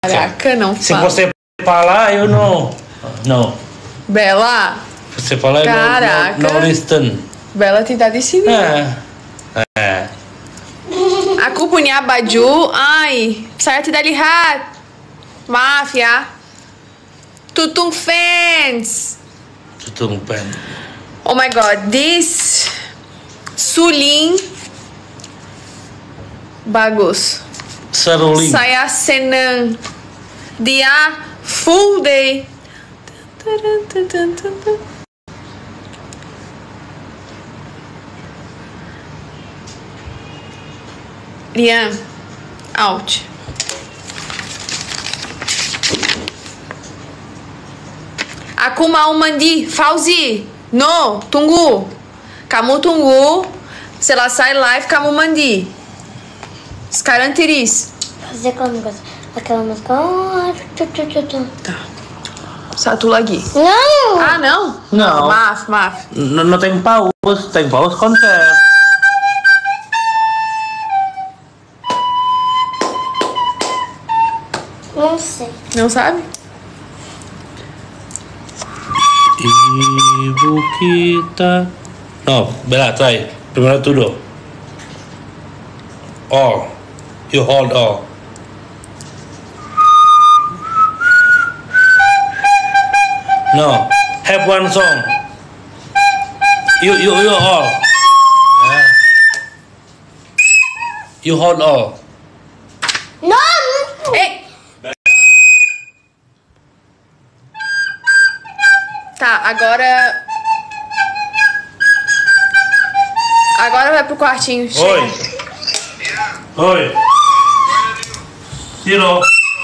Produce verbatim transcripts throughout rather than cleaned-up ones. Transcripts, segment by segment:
Caraca, não Se fala. você falar, eu não. Não. Bela. Você falar, eu Caraca. não, não listen. Bela tidak di sini. É. É. Aku punya baju. Ai, saya tidak lihat. Maaf ya. Tutung fans. Tutung pen. Oh my god, this suling bagus. Seruling. Saya senang. Dia full day. Rian, out. Aku mau mandi. Fauzi, no, tunggu. Kamu tunggu. Selesai live, kamu mandi. Sekarang tiris. Fazer aquela música. Aquela música. Oh, tu, tu, tu, tu. Tá. Satu lagi. Não! Ah, não? Não. Maaf, maaf. Não, não tem pausa. Tem pausa quando quer. Não sei. Não sabe? Ibu kita. No, Bella, try. Primero tudo. All. You hold all. No. Have one song. You you you all. Yeah. You hold all. Não! Ei! Tá, agora. Agora vai pro quartinho. Oi. Oi. Tirou.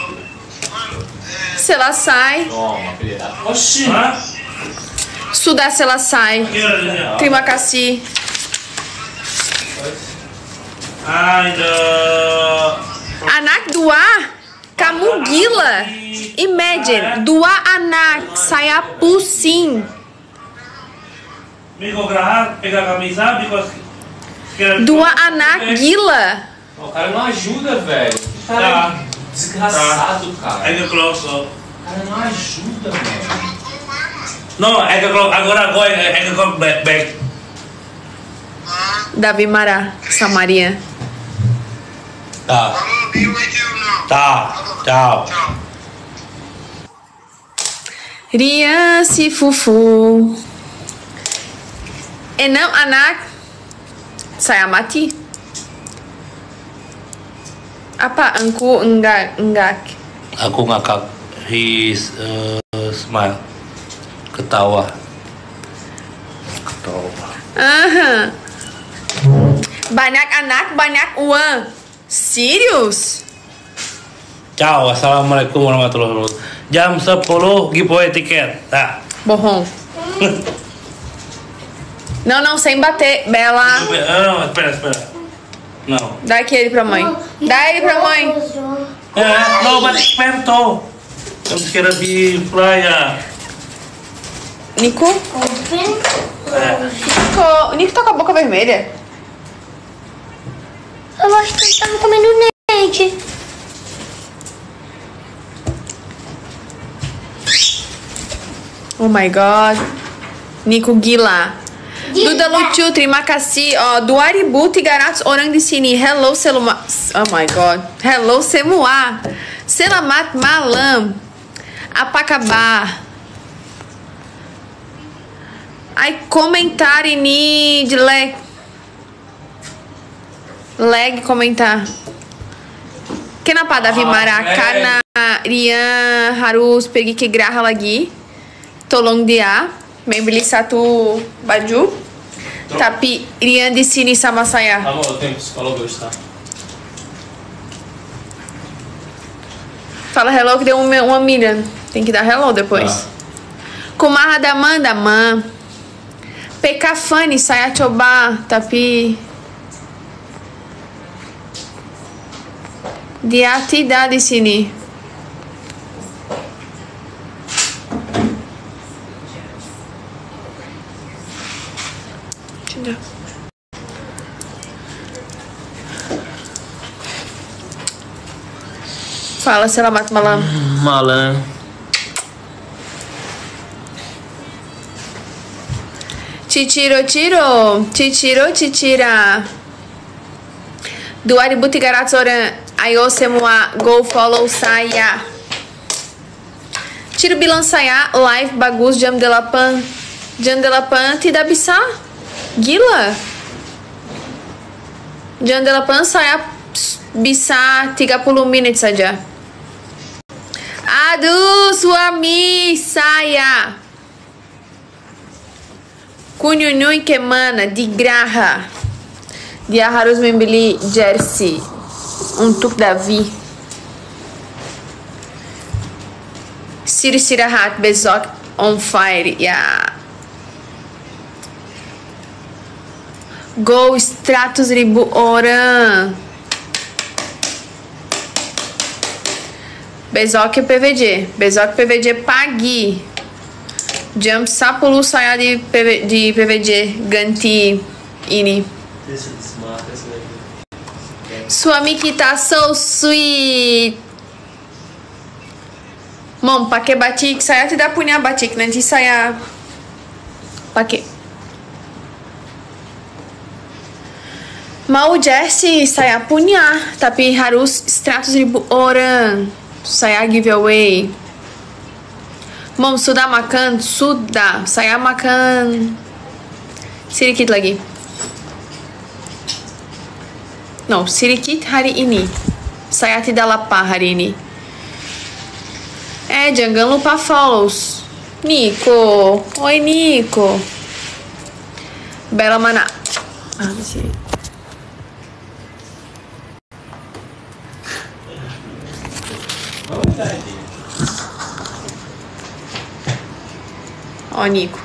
Se ela sai. Toma, filha. Oxi. Hã? Sudah selesai. Terima kasih. Ainda. Anak dua. Kamu gila. Imagine, dua anak. Saya pusing. Mico Graham, pegar a camisa, because... Dua anak gila. O cara não ajuda, velho. O cara Tá. é desgraçado, cara. É que close, ó. O cara não ajuda, velho. Não, é que close. Agora, agora, é que close back, back. Davi marah sama Maria. Tá. Tá. Tchau. Ria si fufu. Enam anak. Saya mati. Apa engku enggak enggak? Aku ngakak. His uh, smile. Ketawa. Ketawa. Aha. Banyak anak, banyak uang. Serius? Tchau. Assalamualaikum warahmatullahi wabarakatuh. Jam sepuluh giveaway tiket. Tá. Bohong. Não, não, sem bater. Bela. Não, espera, espera. Não. Dá aquele pra mãe. Dá ele pra mãe. É, não, mas perto. Vamos querer vir praia. Nico? Open. Nico, o Nico tá com a boca vermelha. Eu acho que ele tava comendo leite. Oh my god. Nico gila. Duda lucu, terima kasih. Oh, dua ribu tiga ratus orang di sini. Hello, selamat. Oh my god. Hello semua. Selamat malam. Apa kabar? Ai, comentar ini jelek. Lag komentar. Kenapa Davi marah? Karena Rian harus pergi ke Geraha lagi. Tolong dia membeli satu baju. Tapi Rian di sini sama saya. Amor, eu tenho psicólogo hoje, tá? Fala hello que deu uma, uma milha. Tem que dar hello depois. Kumaha daman daman. P K Fani saya coba tapi dia tidak di sini. Tidak. Fala, selamat malam. Malam. Ciciro, ciro. Ciciro, cicira. dua ribu tiga ratus orang. Ayo semua go follow saya. Tiro bilang saya live bagus jam delapan. Jam delapan tidak bisa? Gila. Jam delapan saya bisa tiga puluh menit saja. Aduh, suami saya. Kunyunhui que mana de graça. Dia harus membeli jersey untuk Davi. Siri Sirahat Bezok on fire. Yeah. Go extratos ribu orang. Bezok P V J. Bezok P V J pagi. Jam sepuluh saya di P V, di P V J ganti ini. Suami kita so sweet. Mom, pakai batik. Saya tidak punya batik. Nanti saya pakai. Mau jersey saya punya, tapi harus seratus ribu orang. Saya giveaway. Mom, sudah makan? Sudah. Saya makan sedikit lagi. No, sedikit hari ini. Saya tidak lapar hari ini. Eh, jangan lupa follows. Nico. Oi, Nico. Bela mana? Ah, di sini. Ó, Nico.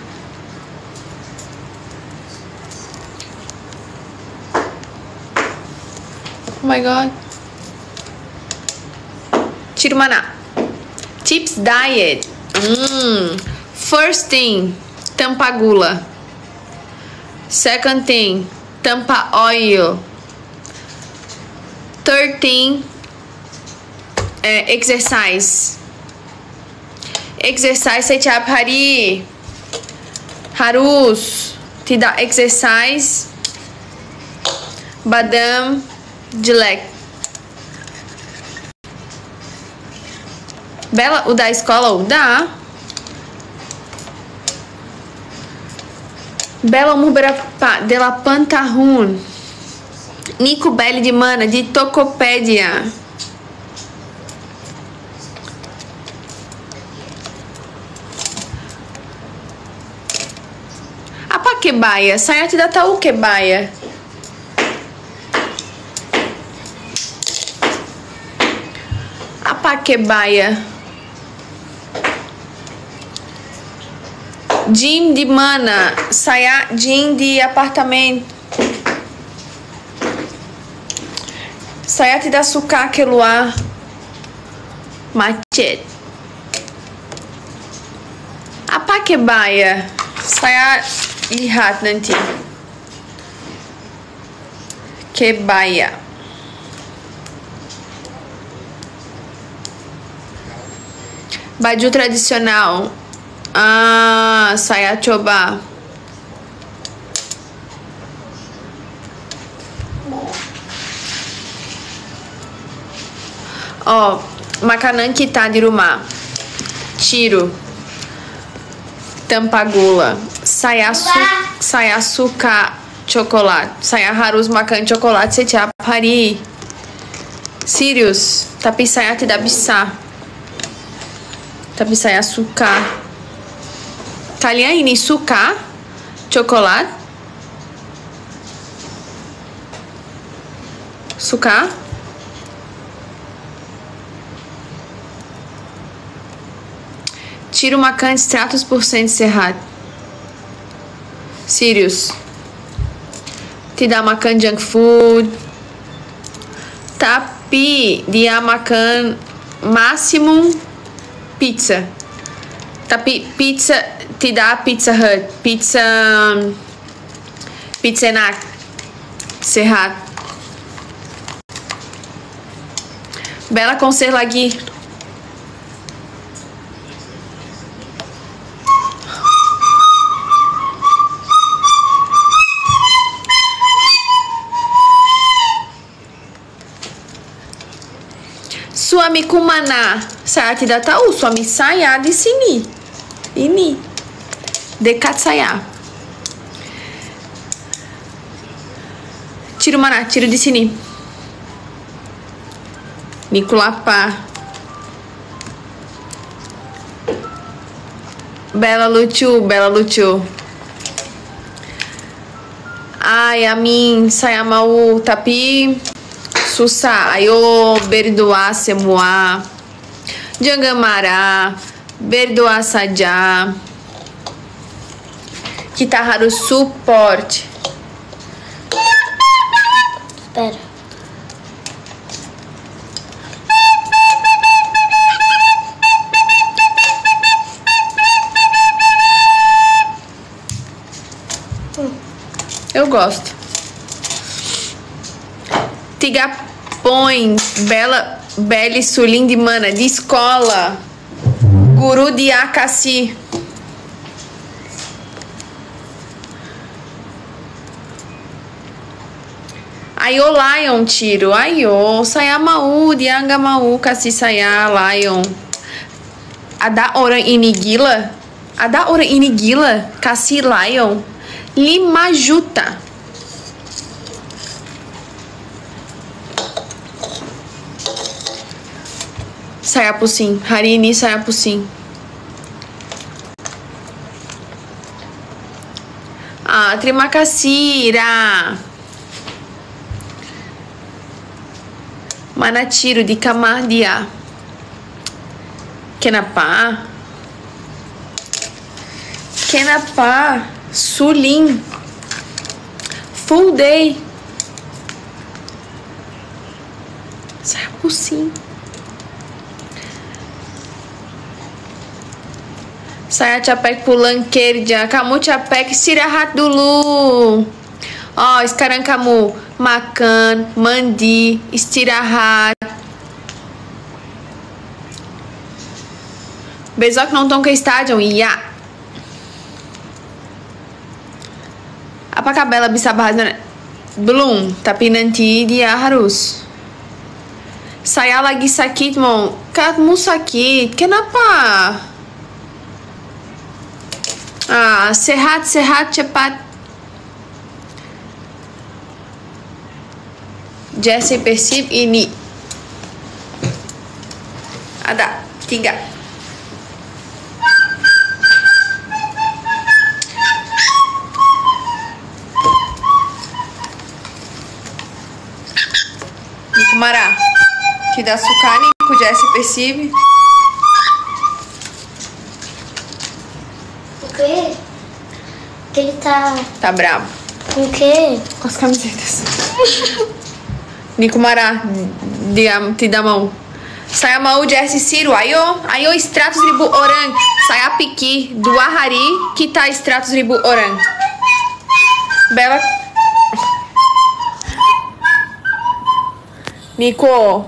Oh my god. Tiro mana? Tips diet. Mm. First thing, tampa gula. Second thing, tampa oil. Third thing, eh, exercise. Exercise setiap hari. Harus tidak exercise. Badam jelek. Bela, udah escola? Udah. Bela, umur berapa? delapan tahun. Nico Belli de mana? De Tokopedia. Apa kebaya? Saya tidak tahu kebaya. Apa kebaya? Gym de mana? Saya gym de apartamento. Saya tidak suka keluar macet. Apa kebaya? Saya lihat nanti. Kebaya. Baju tradisional. Ah, saya coba. Oh, makanan kita di rumah. Tiro. Tampa gula. Saya su saya suka coklat. Saya harus makan coklat setiap hari. Serius, tapi saya tidak bisa. Tapi saya suka. Kalian ini suka coklat? Suka? Tiro makan seratus persen sehat. Serius. Tidak makan junk food. Tapi dia makan máximo pizza. Tapi pizza tidak Pizza Hut. Pizza Pizza enak. Sehat. Bela consegue lagi. Suami kumana? Saya tidak tahu. Suami saya di sini. Ini. Dekat saya. Tiro mana? Tiro di sini. Niculapa. Bela lucu, Bela lucu. Ai, a mim, saya mau, tapi susah. Ayo berdoa semua. Jangan marah. Berdoa saja. Kita harus support. Espera. Eu gosto. Tiga pões. Bela, Beli Sulim de Mana. De escola. Guru de Akassi. Ayo Lion tiro. Ayo. Saya mau. Dia nggak mau kasih saya Lion. Ada orang ini gila. Ada orang ini gila. Kasih Lion. Lima juta. Saya pusing. Hari ini saya pusing. Ah, terima kasih, Ira. Mana tiro di kamar dia? Kenapa? Kenapa? Sulim. Full day. Saya pusing. Saya capek pulang kerja. Kamu capek, istirahat dulu. Oh, sekarang kamu makan, mandi, istirahat. Besok nonton ke stadion? Iya. Apakah Bella bisa bahas? Belum, tapi nanti dia harus. Saya lagi sakit, mau. Kamu sakit, kenapa? Ah, sehat, sehat, cepat. Jesse Persib ini. Ada tiga. Mara, tidak suka nih ku Jesse Persib. O quê? Que ele tá. Tá bravo. Com o quê? Com as camisetas. Nico Mara, dia, te dá mão. Saya mau Jesse Ciro. Ayo, ayo extratos ribu orang. Saya pikir dua hari kita extratos ribu orang. Bela. Nico,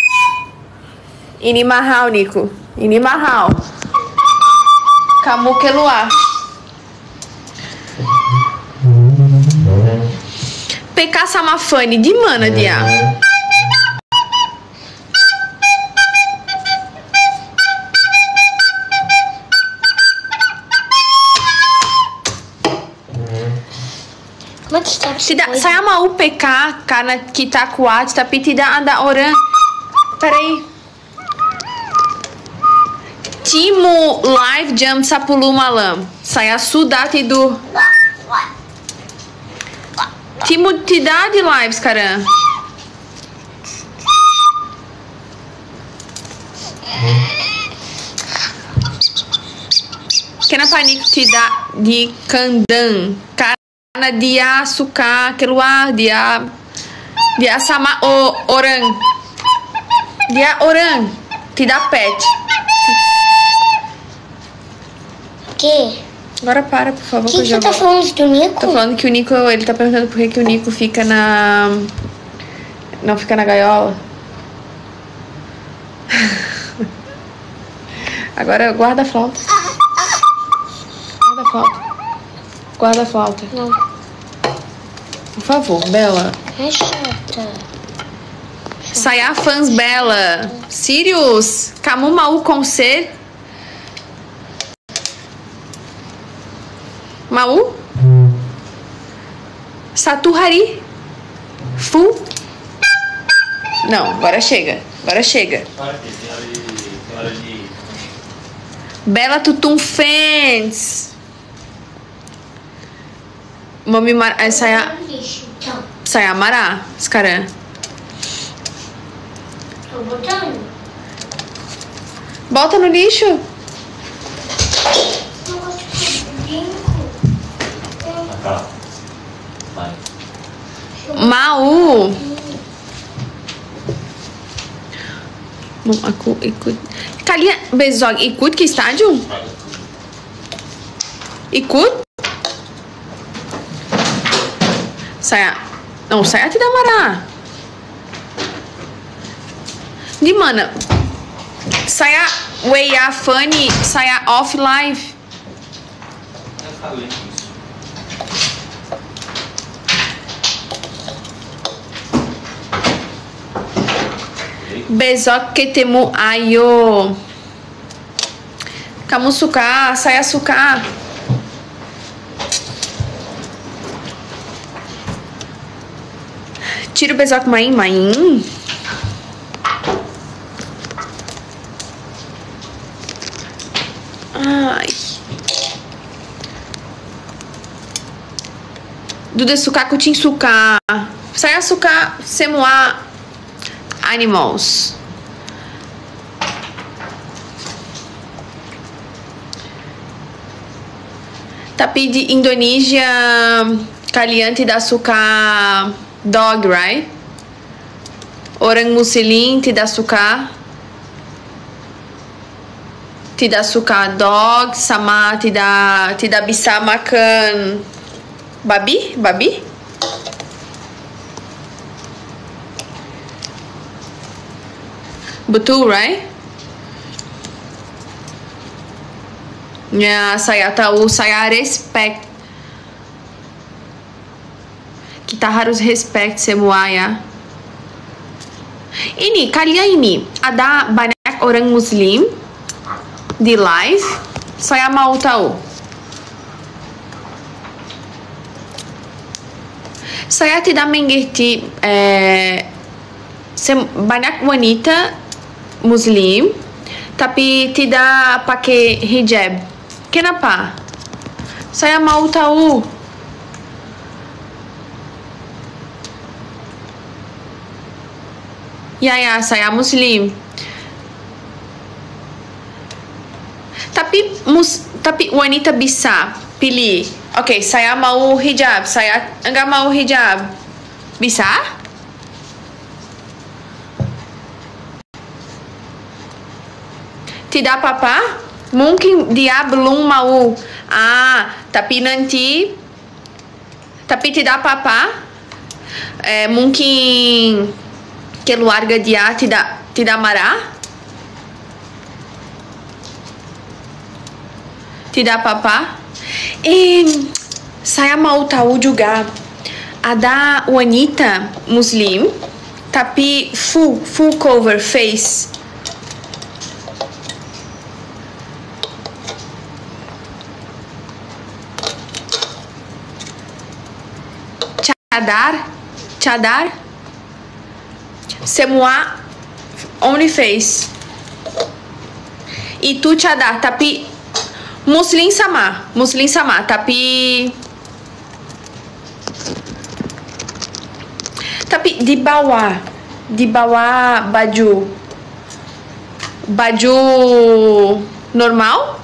ini mahal, Nico. Ini mahal. Kamu keluar. P K sama Fanny, di mana dia? Tidak, saya mau P K karena kita kuat, tapi tidak ada orang. Peraí. Timo live jam sepuluh malam. Saya sudah tidur. Timo tidak di live sekarang. Kenapa Nick tidak di kandang? Karena dia suka keluar, dia dia sama o, orang. Dia orang, tidak pet. Que? Agora para, por favor. O que, que que eu você tá já volto. falando do Nico? Tô falando que o Nico, ele tá perguntando por que, que o Nico fica na... Não fica na gaiola. Agora guarda a flauta. Guarda a flauta. Guarda a flauta. Não. Por favor, Bela. É chata. Saya fãs Bela. Sirius. Kamu mau konser? Mau? Satu hari? Full? Não, agora chega. Agora chega. Para que tem hora de. Tem hora de. Bela Tutum Fans. Mami Mar... eh, Saya... Lixo, então. Saya marah sekarang. Tô botando. Bota no lixo. Não gosto de brinco. Tá. Vai. Mau. Mom, aku ikut. Kalian besok ikut ke stadion? Ikut? Saya, não, saya tidak marah. Di mana? Saya way a funny, saya off live. Vai ficar lento isso. Besok ketemu ayo. Kamu suka, saya suka. Tira o besok main-main. Ai. Duda suka, kucing suka. Saya suka semua animals. Tapi di Indonesia kalian tidak suka dog, right? Orang muslim tidak suka tidak suka dog, sama tidak tidak bisa makan babi, babi. Betul, right? Ya, saya tahu, saya respect. Kita harus respect semua ya. Ini, kalian ini, ada banyak orang muslim di live. Saya mau tahu. Saya tidak mengerti eh, banyak wanita muslim tapi tidak pakai hijab. Kenapa? Saya mau tahu. Ya ya, saya muslim. Tapi mus tapi wanita bisa pilih. Oke, okay, saya mau hijab, saya enggak mau hijab. Bisa? Tidak apa-apa? Mungkin dia belum mau. Ah, tapi nanti tapi tidak apa-apa. Eh, mungkin keluarga dia tidak tidak marah. Tidak apa-apa. Eh, saya mau tahu juga. Ada wanita muslim tapi full full cover face. Cadar, cadar, semua only face. Itu cadar, tapi muslim sama, muslim sama, tapi tapi di bawah, di bawah baju, baju normal.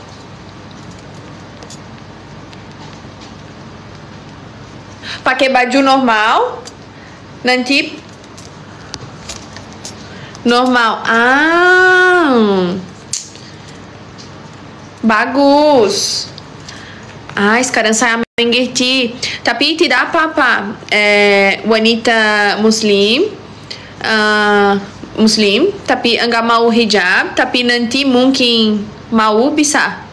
Pakai baju normal, nanti normal. Ah, bagus. Ah, sekarang saya mengerti. Tapi tidak apa-apa. Eh, wanita muslim uh, Muslim, tapi enggak mau hijab, tapi nanti mungkin mau bisa.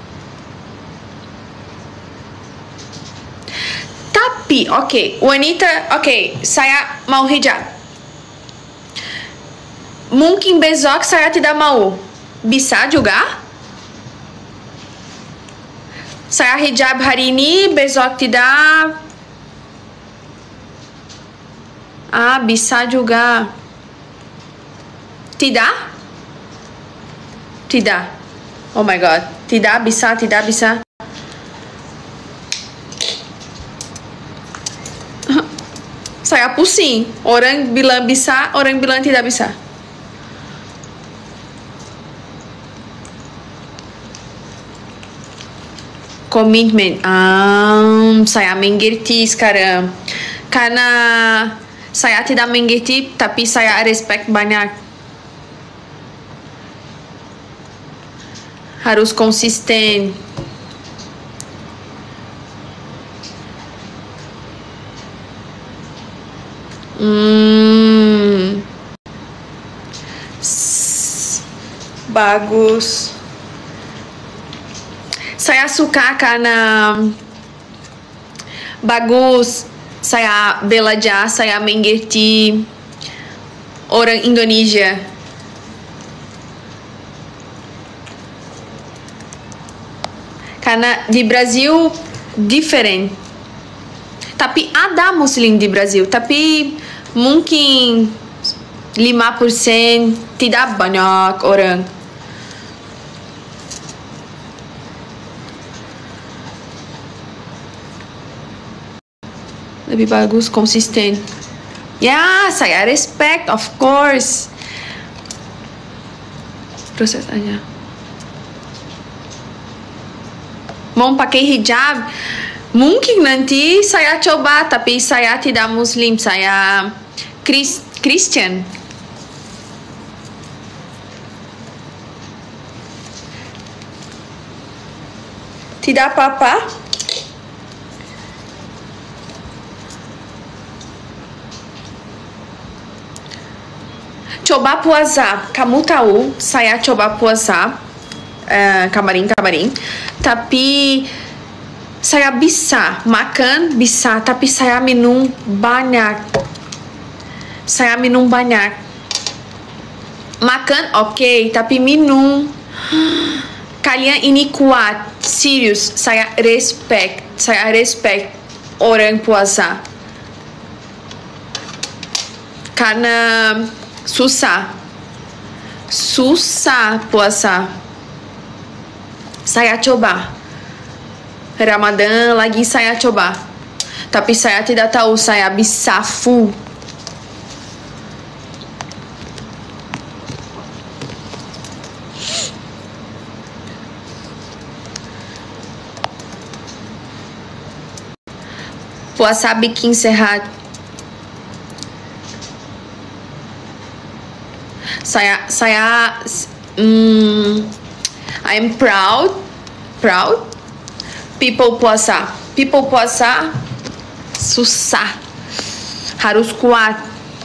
Tapi, okay, wanita, okay, saya mau hijab. Mungkin besok saya tidak mau. Bisa juga? Saya hijab hari ini, besok tidak. Ah, bisa juga. Tidak? Tidak. Oh my god. Tidak bisa, tidak bisa. Saya pusing. Orang bilang bisa, orang bilang tidak bisa. Komitmen. Um, saya mengerti sekarang. Karena saya tidak mengerti, tapi saya respect banyak. Harus konsisten. Hmm. Bagus. Saya suka karena bagus. Saya belajar, saya mengerti orang Indonesia. Karena di Brasil diferente. Tapi ada Muslim di Brasil, tapi mungkin lima persen, tidak banyak orang. Lebih bagus konsisten. Ya, saya respect, of course. Proses aja. Mau pakai hijab, mungkin nanti saya coba, tapi saya tidak Muslim, saya Chris, Christian. Tidak apa-apa. Coba puasa. Kamu tahu, saya coba puasa uh, kemarin-kemarin, tapi saya bisa makan, bisa, tapi saya minum banyak. Saya minum banyak. Makan, oke, okay, tapi minum. Kalian ini kuat, serius. Saya respect, saya respect orang puasa. Karena susah. Susah puasa. Saya coba. Ramadan lagi saya coba. Tapi saya tidak tahu saya bisa full. Puasa bikin sehat. Saya saya um, I'm proud proud people puasa. People puasa susah. Harus kuat.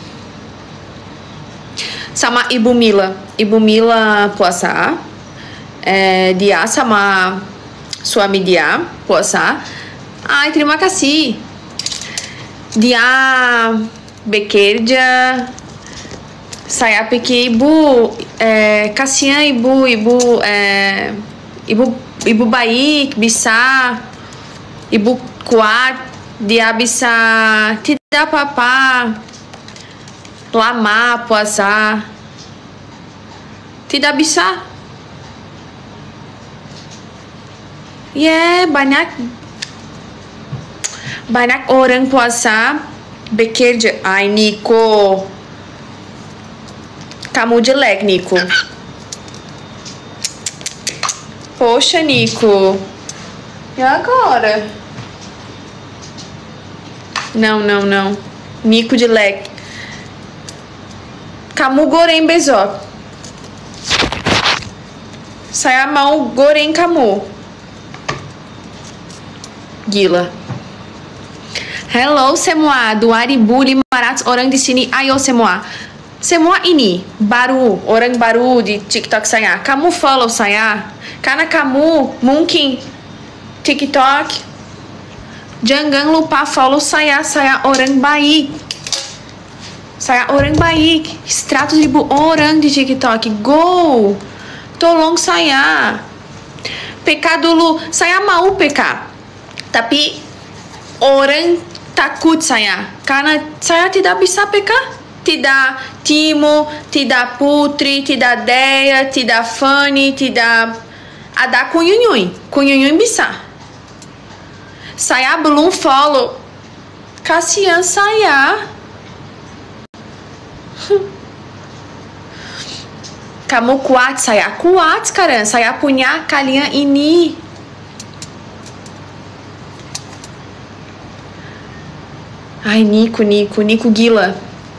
Sama Ibu Mila. Ibu Mila puasa. Eh, dia sama suami dia puasa. Ai, terima kasih. Dia bekerja. Saya pikir ibu, eh, kasihan ibu, ibu, eh, ibu, ibu baik, bisa, ibu kuat, dia bisa, tidak apa-apa, lama puasa, tidak bisa, ya yeah, banyak, banyak orang puasa bekerja. Ai, Nico. Kamu jelek, Nico. Poxa, Nico. E agora? Não, não, não. Nico jelek. Kamu goreng besok. Saya mau goreng kamu. Gila. Hello semua, dua ribu lima ratus orang di sini. Ayo semua. Semua ini baru, orang baru di TikTok saya. Kamu follow saya. Karena kamu mungkin TikTok. Jangan lupa follow saya. Saya orang baik. Saya orang baik. seratus ribu orang di TikTok. Go. Tolong saya. P K dulu. Saya mau P K. Tapi orang takut saya. Karena saya tidak bisa P K. Tidak Timo, tidak Putri, tidak Deia, tidak Fanny, tidak ada Cunhunhui. Cunhunhui bisa. Saya belum follow. Kasihan saya. Kamu kuat, saya kuat sekarang. Saya punya kalian ini. Ai, Nico, Nico, Nico gila.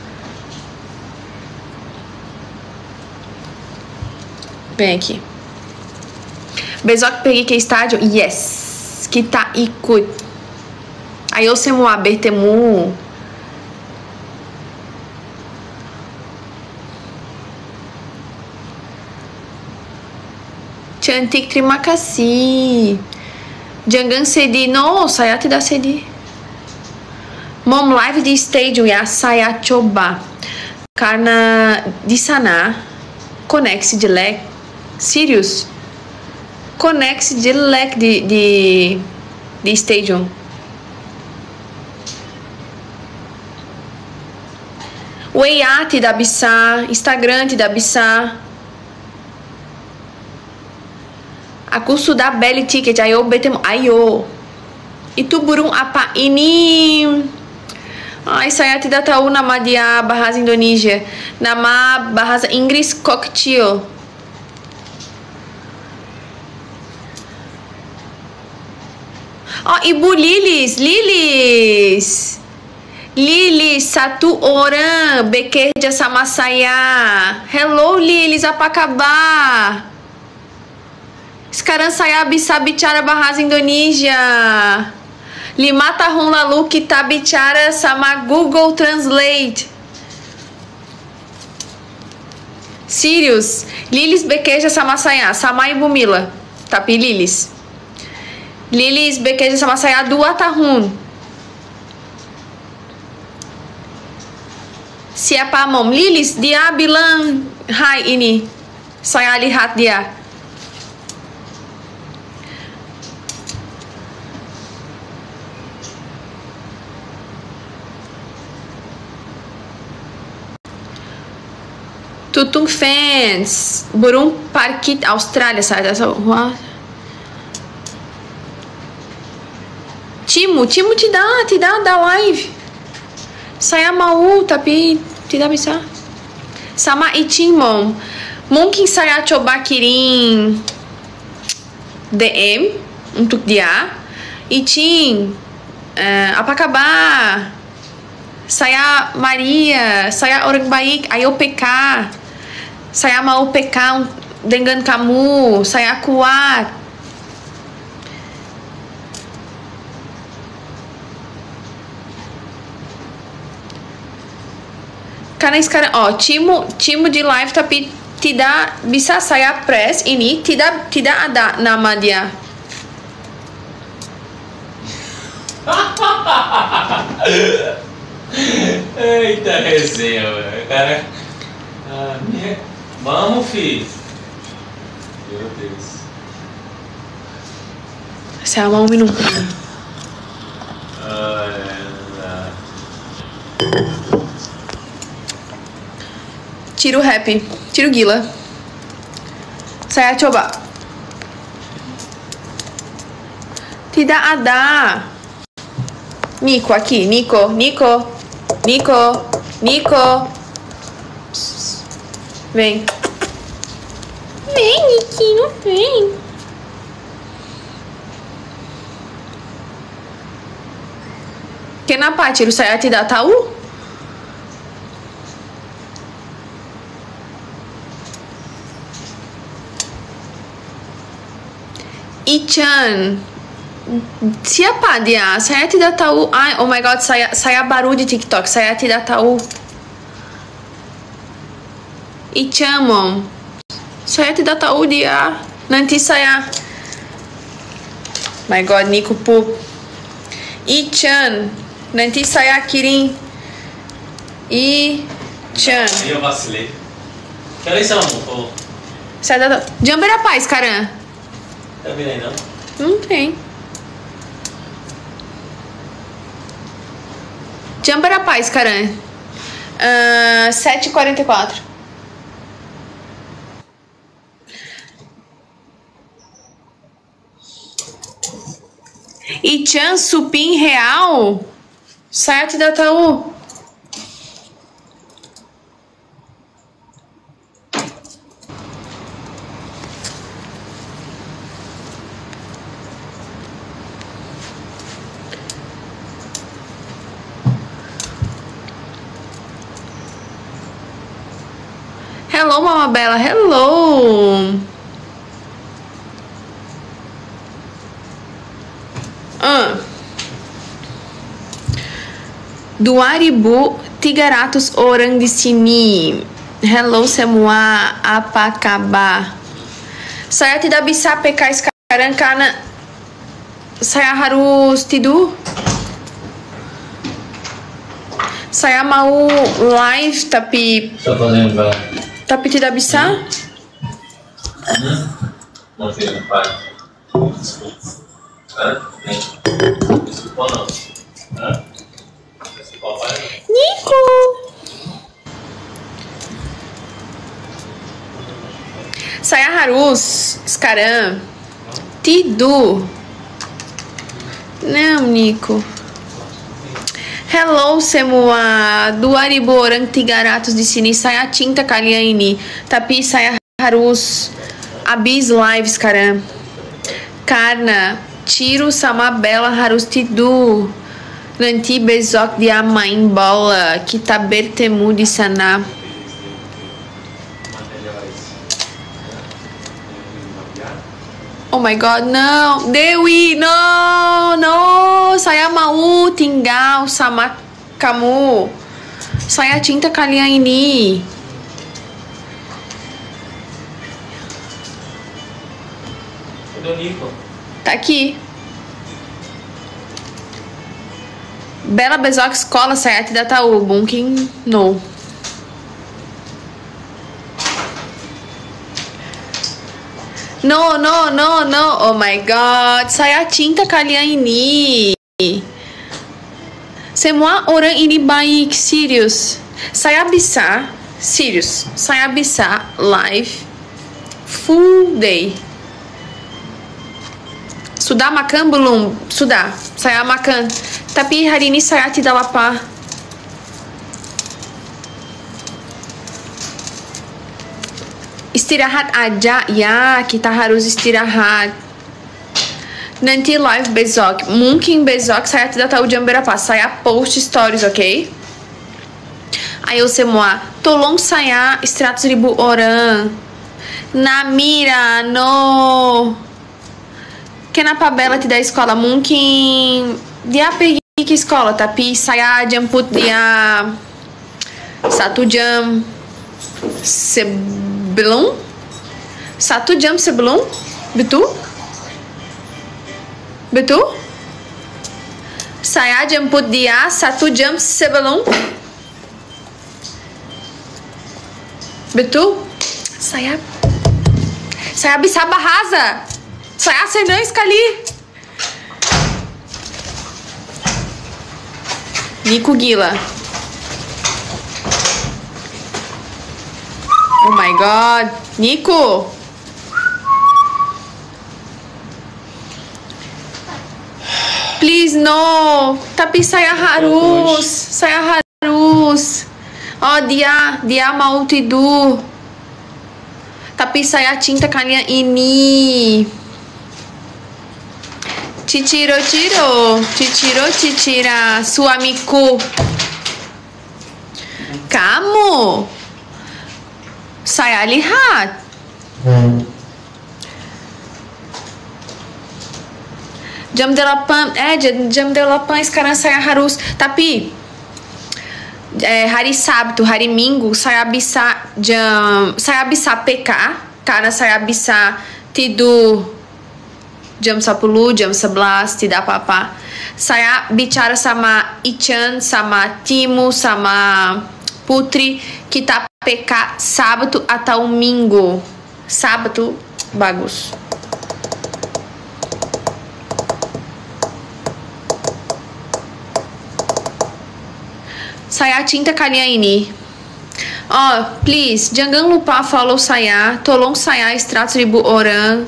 Vem aqui. Besok pergi ke estádio? Yes. Kita ikut. Ayo semua bertemu. Cantik, terima kasih. Jangan sedih. No, saya tidak sedih. Mom, live di stadium ya, saya coba. Karena di sana koneksi jelek. Serius. Koneksi jelek di di di stadium. W A tidak bisa, Instagram tidak bisa. Aku sudah beli tiket, ayo bertemu, ayo. Itu burung apa ini? Ai, saya tidak tahu nama dia bahasa Indonesia. Nama bahasa Inggris cockatiel. Oh, Ibu Lilis, Lilis. Lilis, satu orang bekerja sama saya. Hello, Lilis, apa kabar? Sekarang saya bisa bicara bahasa Indonesia. Lima tahun lalu kita bicara sama Google Translate. Serius, Lilis bekerja sama saya, sama Ibu Mila. Tapi Lilis. Lilis bekerja sama saya dua tahun. Siapa Mom? Lilis, dia bilang hai ini. Saya lihat dia. Tutung fans. Burung parkit Austrália, sabe? Timo, Timo te dá, te dá da live. Saya mau, tapi tidak bisa. Sama Itimon. Mungkin saya coba kirim D M untuk dia. Itim, uh, apa kabar? Saya Maria, saya orang baik, ayo P K. Saya mau P K dengan kamu, saya kuat. Karena sekarang, oh, Timo, Timo di live tapi tidak bisa saya press ini, tidak tidak ada nama dia. Eita resenha, velho. Cara. Ah, minha... Vamos, filho. Meu Deus. Saya mau minum. Ah, Tiro happy, tiro gila. Saya coba. Tidak ada. Nico aqui, Nico, Nico, Nico, Nico. Vem. Vem, Niquinho, vem. Kenapa Tiro saya tidak tahu? Ichan, siapa dia? Saya tidak tahu. Ai, oh my god, saya saya baru di TikTok. Saya tidak tahu. Ichan mom. Saya tidak tahu dia. Nanti saya. My God, Nico poop. Ichan. Nanti saya kirim. Ichan. Aí eu vacilei. Que hora é isso, amor? Saya tidak tahu. Jam berapa sekarang? Tá vendo aí, não? Não tem. Jam berapa sekarang? Uh, sete e quarenta e quatro. Ichan supim real? Saya tidak tahu. Hello, Mama Bella. Hello. Ah. dua ribu tiga ratus orang di sini. Hello semua, apa kabar? Saya tidak bisa P K sekarang karena saya harus tidur. Saya mau live tapi Tá fazendo, vai. tapi tidak bisa. Não, filho, não faz. Desculpa. Hã? Nem. Desculpa não. Hã? Desculpa, pai. Nico. Saya harus sekarang tidur. Não, Nico. Hello semua, dua ribu orang tiga ratus di sini. Saya cinta kalian ini, tapi saya harus habis live sekarang karena Ciro sama Bella harus tidur. Nanti besok dia main bola. Kita bertemu di sana. Oh my God, no, Dewi, no, no, saya mau tinggal sama kamu. Saya cinta kalian ini. Cadê o Nico? Tá aqui. Bela besok sekolah, saya tidak tahu. Mungkin no. No, no, no, no. Oh my God. Saya cinta kalian ini. Semua orang ini baik, serius. Saya bisa, serius. Saya bisa live full day. Sudah makan belum? Sudah. Saya makan. Tapi hari ini saya tidak lapar. Istirahat aja, ya, kita harus istirahat. Nanti live besok. Mungkin besok saya tidak tahu jam berapa. Saya post stories, ok? Ayo semua, tolong saya seratus ribu orang. Namira, no. Kenapa Bella tidak sekolah? Mungkin dia pergi ke sekolah, tapi saya jemput dia satu jam sebelum. Satu jam sebelum, betul? Betul? Saya jemput dia satu jam sebelum. Betul? Saya Saya bisa bahasa. Saya senang sekali. Nico gila. Oh my God, Nico. Please no. Tapi saya harus. Saya harus. Oh dia, dia mau tidur. Tapi saya cinta kalian ini. Ciciro, ciro, ciciro, cicira, suamiku. Kamu. Saya lihat. Jam delapan, eh jam delapan sekarang saya harus. Tapi eh, hari Sabtu, hari Minggu saya bisa jam saya bisa P K karena saya bisa tidur jam sepuluh, jam sebelas, tidak apa-apa. Saya bicara sama Ichan, sama Timo, sama Putri, kita P K Sabtu atau Minggu. Sabtu bagus. Saya cinta kalian ini. Oh, please, jangan lupa follow saya. Tolong saya seratus ribu orang.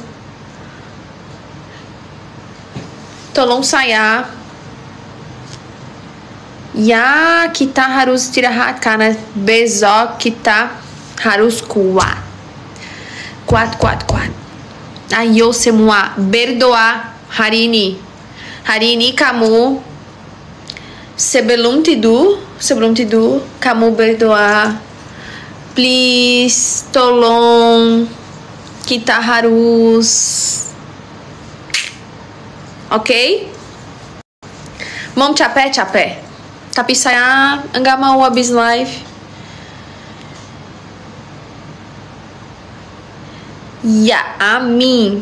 Tolong saya. Ya, kita harus istirahat karena besok kita harus kuat. Kuat, kuat, kuat. Ayo semua berdoa hari ini. Hari ini kamu sebelum tidur, sebelum tidur kamu berdoa. Please, tolong kita harus, oke? Okay? Mau capek-capek, tapi saya enggak mau habis live. Ya, amin.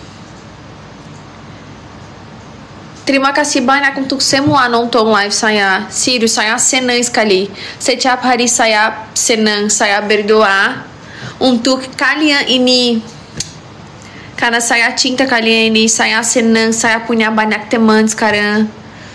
Terima kasih banyak untuk semua nonton live saya. Sério, saya senang sekali. Setiap hari saya senang, saya berdoa untuk kalian ini. Karena saya cinta kalian ini, saya senang, saya punya banyak teman sekarang.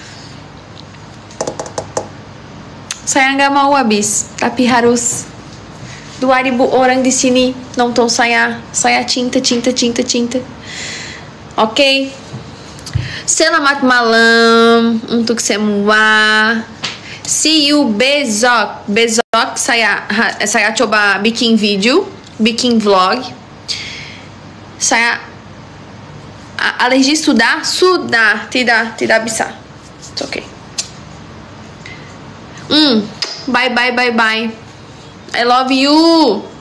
Saya nggak mau habis, tapi harus. dua ribu orang di sini nonton saya. Saya cinta, cinta, cinta, cinta. Oke. Okay? Selamat malam untuk semua. See you besok. Besok saya saya coba bikin video, bikin vlog. Saya alergi sudah, sudah tidak tidak bisa. It's okay. Mm. Bye bye bye bye. I love you.